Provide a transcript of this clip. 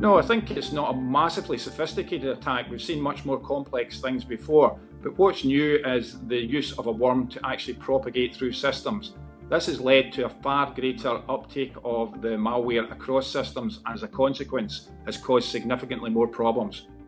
No, I think it's not a massively sophisticated attack. We've seen much more complex things before, but what's new is the use of a worm to actually propagate through systems. This has led to a far greater uptake of the malware across systems and as a consequence has caused significantly more problems.